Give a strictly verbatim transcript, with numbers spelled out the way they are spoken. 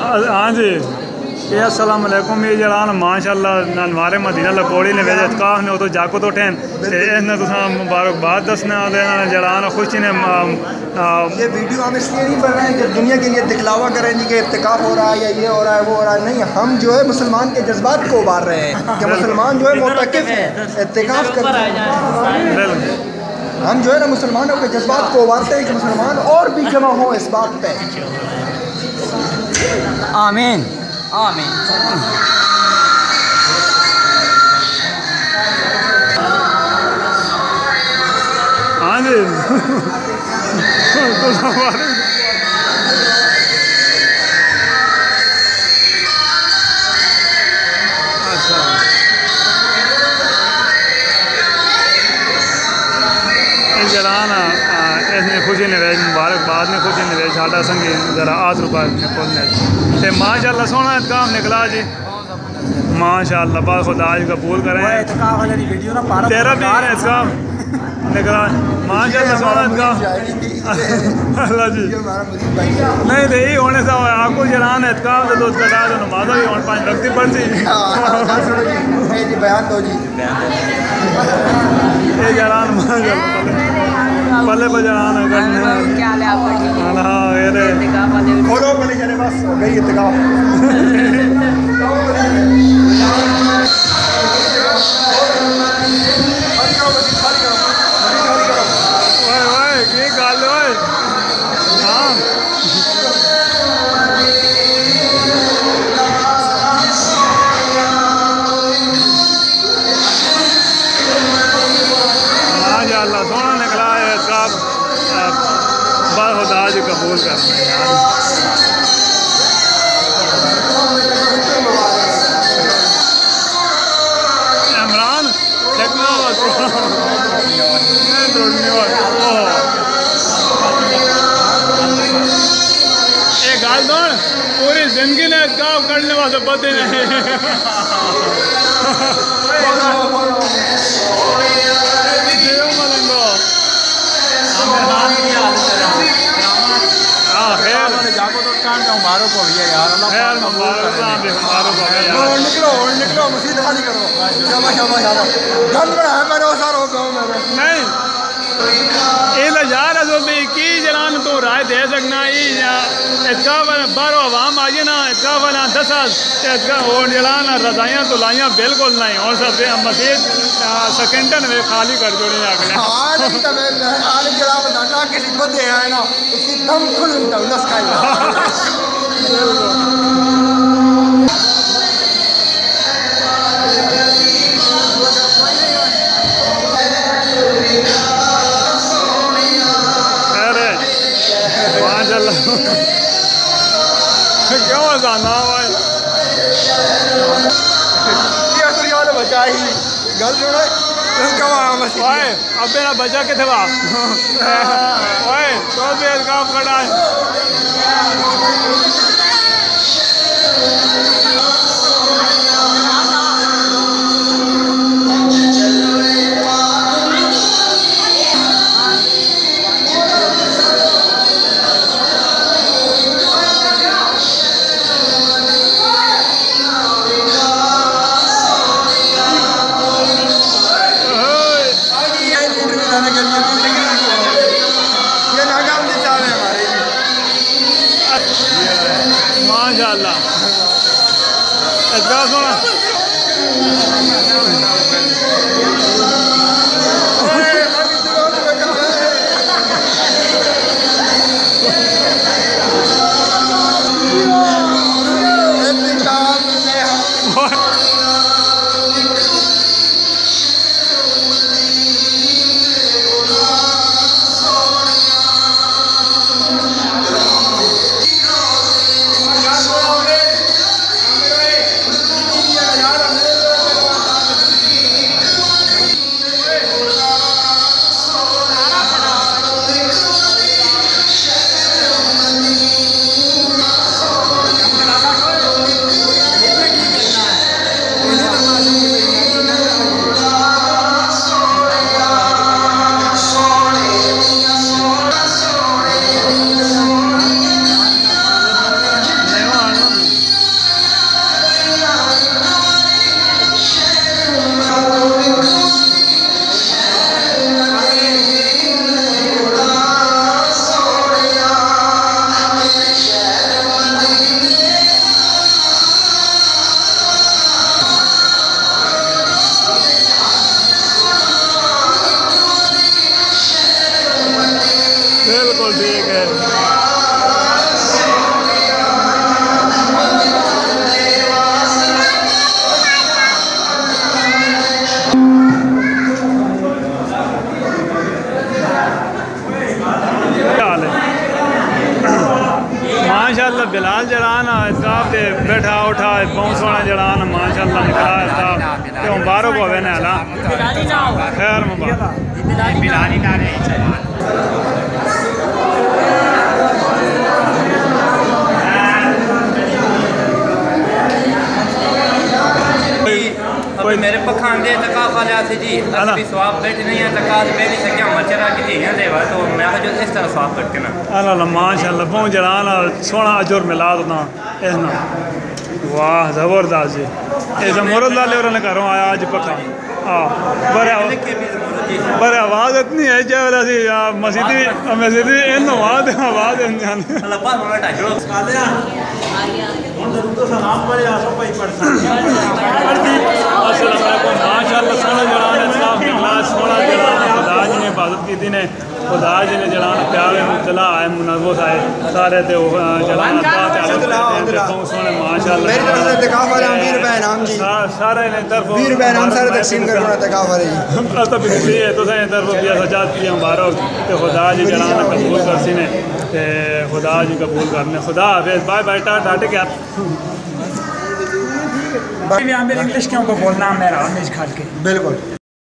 हाँ जी ये अस्सलाम वालेकुम। ये जरा माशाअल्लाह नवारे मदीना लकोड़ी ने वेज इतकाफ ने तो जाको तो ठहन ते इसने तुसा मुबारकबाद दसना देना जरा खुशी ने ये वीडियो हम इसलिए नहीं बन रहे हैं कि दुनिया के लिए दिखलावा करें जी कि इत्तिकाफ हो रहा है या ये हो रहा है वो हो रहा है। नहीं, हम जो है मुसलमान के जज्बात को उबार रहे हैं कि मुसलमान जो है मोतकिफ है, इत्तिकाफ कर रहे हैं। हम जो है ना मुसलमानों के जज्बात को उबारते हैं कि मुसलमान और भी जमा हो इस बात पे। आमीन आमीन। हाँ जी अच्छा जरा ना इसने खुशी ने वेज मुबारकबाद ने खुशी ने वेज साढ़ा संगी जरा आठ रुपये ने खोलने ते माशाअल्लाह सोना इत्काफ निकला जी माशाअल्लाह बात खुदा आज कबूल करें तेरा भी इत्काफ निकला माशाअल्लाह सोना इत्काफ अल्लाह जी नहीं तो यही होने से आपको जरान इत्काफ तो दोस्त का तो नमाज़ भी होने पाँच रखती पड़ती बयान दो जी ये जरान पले बजाना करना क्या ले आप हाँ ये खोलो पहले चले बस हो गई इत्तिकाफ। ओए ओए की गल ओए हाँ माशाअल्लाह सोना निकला है इसका खुदा जी कबूल करना यार। इमरान देखना एक गाल दौड़ पूरी जिंदगी ने काम करने वाले पते नहीं निकलो निकलो मसीद खाली करो शाबाश शाबाश शाबाश गंद बनाया मैंने वो सारा हो गया मेरे नहीं ये यार अजो भी की जरान तो राय दे सकना ये इसका बारो आवाम आई ना इसका वाला दस इसका और जरान रजाइयाँ तो लाइयाँ बिल्कुल नहीं और सब मसीद सेकेंडन में खाली कर जोड़ी आगे आज तब आज जरा बताना किसी बंदे आए ना उसकी दम खुल तब दस खाई क्यों जाना भाई बचा ही गल जोड़े ओए अब मेरा बचा कितने बा ओए तो भी काम करना है माशाअल्लाह इतना सोना माल जड़ा ना इताब दे बैठा उठा बहुत सोना जड़ा ना माशाल्लाह निकला इताब ते मुबारक होवे ना अल्लाह खैर मुबारक बिलानी ना रे कोई मेरे पखांदे तकाफ वाले से जी असली स्वाब बैठ नहीं है तकाफ में नहीं सकिया मचरा की धियां देवा तो मैं जो इस तरह स्वाब करके ना अल्लाह माशाल्लाह बहुत जड़ा ना सोना अजर मिला दो इसना वाह जबरदस्त जी ये जमूरत लाले और घरों आया आज पका हाँ बड़े बड़े आवाज़ इतनी है जय वाला सी मस्जिदी मस्जिदी इन आवाज़ आवाज़ माशाल्लाह सोना जड़ा साफ निकला सोना जड़ा खुदा जी ने हिफाजत की थी ने खुदा जी ने जड़ा प्यारे मुबतला आए मुनव्वत आए सारे ते जड़ा सोने माशाल्लाह मेरी तरफ से इत्तेकाफ वाले हम बीस रुपए इनाम जी सारे ने तरफ बीस रुपए इनाम सारे तकसीम कर रहा इत्तेकाफ वाले जी तो बिजली है तो सही तरफ दिया सजात की मुबारक ते खुदा जी जड़ा कबूल कर सी ने ते खुदा जी कबूल करने खुदा हाफिज़ bye bye tata take care English क्यों को बोलना मेरा हमेश खाल के बिल्कुल।